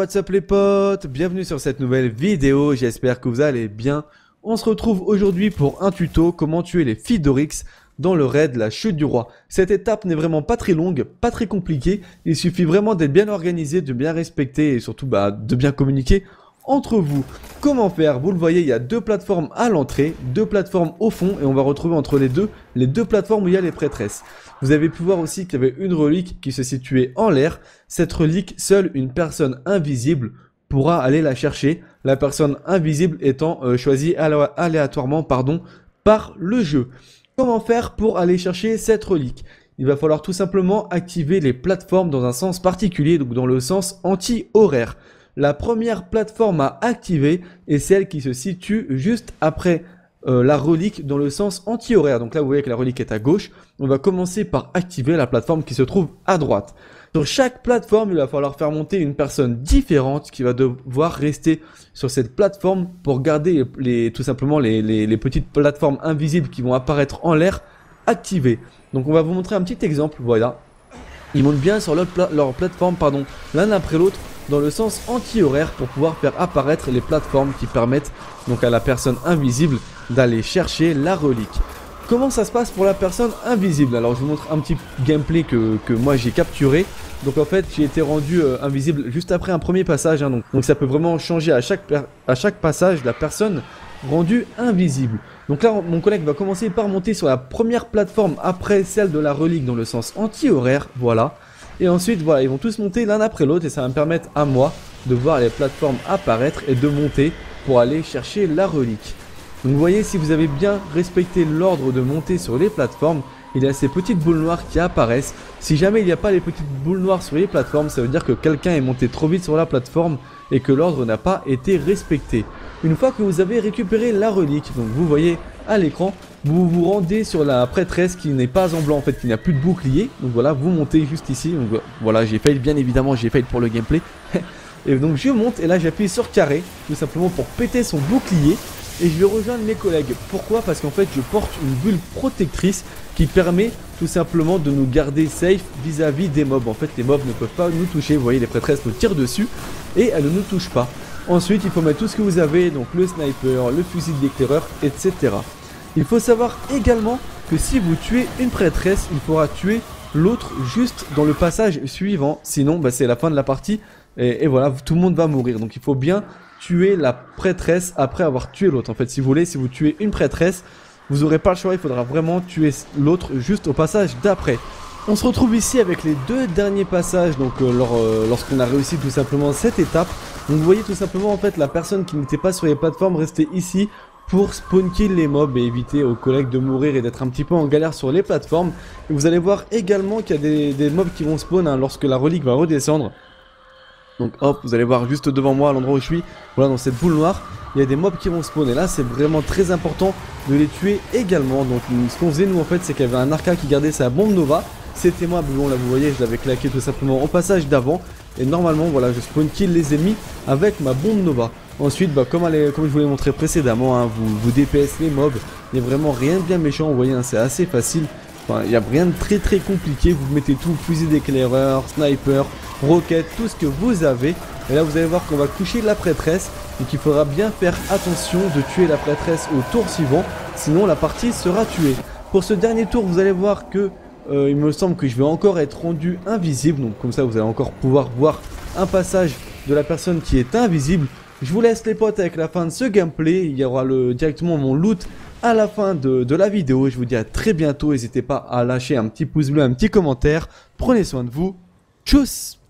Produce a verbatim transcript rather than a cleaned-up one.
what's up les potes, bienvenue sur cette nouvelle vidéo, j'espère que vous allez bien. On se retrouve aujourd'hui pour un tuto comment tuer les filles d'Oryx dans le raid La Chute du Roi. Cette étape n'est vraiment pas très longue, pas très compliquée, il suffit vraiment d'être bien organisé, de bien respecter et surtout bah, de bien communiquer entre vous. Comment faire? Vous le voyez, il y a deux plateformes à l'entrée, deux plateformes au fond et on va retrouver entre les deux les deux plateformes où il y a les prêtresses. Vous avez pu voir aussi qu'il y avait une relique qui se situait en l'air. Cette relique, seule une personne invisible pourra aller la chercher. La personne invisible étant euh, choisie aléatoirement pardon, par le jeu. Comment faire pour aller chercher cette relique? Il va falloir tout simplement activer les plateformes dans un sens particulier, donc dans le sens anti-horaire. La première plateforme à activer est celle qui se situe juste après euh, la relique dans le sens anti-horaire. Donc là, vous voyez que la relique est à gauche. On va commencer par activer la plateforme qui se trouve à droite. Sur chaque plateforme, il va falloir faire monter une personne différente qui va devoir rester sur cette plateforme pour garder les, les, tout simplement les, les, les petites plateformes invisibles qui vont apparaître en l'air activées. Donc on va vous montrer un petit exemple. Voilà. Ils montent bien sur leur, pla leur plateforme pardon, l'un après l'autre dans le sens anti-horaire pour pouvoir faire apparaître les plateformes qui permettent donc à la personne invisible d'aller chercher la relique. Comment ça se passe pour la personne invisible? Alors je vous montre un petit gameplay que, que moi j'ai capturé. Donc en fait j'ai été rendu euh, invisible juste après un premier passage, hein, donc, donc ça peut vraiment changer à chaque, à chaque passage la personne rendue invisible. Donc là mon collègue va commencer par monter sur la première plateforme après celle de la relique dans le sens anti-horaire, voilà. Et ensuite voilà, ils vont tous monter l'un après l'autre et ça va me permettre à moi de voir les plateformes apparaître et de monter pour aller chercher la relique. Donc vous voyez, si vous avez bien respecté l'ordre de monter sur les plateformes, il y a ces petites boules noires qui apparaissent. Si jamais il n'y a pas les petites boules noires sur les plateformes, ça veut dire que quelqu'un est monté trop vite sur la plateforme et que l'ordre n'a pas été respecté. Une fois que vous avez récupéré la relique, donc vous voyez à l'écran, vous vous rendez sur la prêtresse qui n'est pas en blanc, en fait, qui n'a plus de bouclier. Donc voilà, vous montez juste ici. Donc voilà, j'ai fail, bien évidemment, j'ai fail pour le gameplay. Et donc je monte et là j'appuie sur carré, tout simplement pour péter son bouclier. Et je vais rejoindre mes collègues. Pourquoi? Parce qu'en fait je porte une bulle protectrice qui permet tout simplement de nous garder safe vis-à-vis des mobs. En fait les mobs ne peuvent pas nous toucher. Vous voyez, les prêtresses nous tirent dessus et elles ne nous touchent pas. Ensuite il faut mettre tout ce que vous avez, donc le sniper, le fusil d'éclaireur, et cetera. Il faut savoir également que si vous tuez une prêtresse, il faudra tuer l'autre juste dans le passage suivant. Sinon bah, c'est la fin de la partie et, et voilà, tout le monde va mourir. Donc il faut bien tuer la prêtresse après avoir tué l'autre. En fait, si vous voulez, si vous tuez une prêtresse, vous n'aurez pas le choix, il faudra vraiment tuer l'autre juste au passage d'après. On se retrouve ici avec les deux derniers passages, donc euh, lors, euh, lorsqu'on a réussi tout simplement cette étape. Donc vous voyez tout simplement en fait la personne qui n'était pas sur les plateformes rester ici pour spawn kill les mobs et éviter aux collègues de mourir et d'être un petit peu en galère sur les plateformes. Et vous allez voir également qu'il y a des, des mobs qui vont spawn hein, lorsque la relique va redescendre. Donc hop, vous allez voir juste devant moi à l'endroit où je suis, voilà, dans cette boule noire, il y a des mobs qui vont spawn et là c'est vraiment très important de les tuer également. Donc ce qu'on faisait nous en fait, c'est qu'il y avait un arca qui gardait sa bombe nova. C'était moi, bon là vous voyez, je l'avais claqué tout simplement au passage d'avant. Et normalement voilà, je spawn kill les ennemis avec ma bombe nova. Ensuite bah, comme, elle, comme je vous l'ai montré précédemment, hein, vous, vous D P S les mobs. Il n'y a vraiment rien de bien méchant, vous voyez, hein, c'est assez facile. Enfin, il n'y a rien de très très compliqué, vous mettez tout, fusil d'éclaireur, sniper, roquette, tout ce que vous avez. Et là vous allez voir qu'on va coucher la prêtresse. Donc il faudra bien faire attention de tuer la prêtresse au tour suivant, sinon la partie sera tuée. Pour ce dernier tour vous allez voir que euh, il me semble que je vais encore être rendu invisible. Donc comme ça vous allez encore pouvoir voir un passage de la personne qui est invisible. Je vous laisse les potes avec la fin de ce gameplay. Il y aura le, directement mon loot à la fin de, de la vidéo. Je vous dis à très bientôt. N'hésitez pas à lâcher un petit pouce bleu, un petit commentaire. Prenez soin de vous. Tchuss!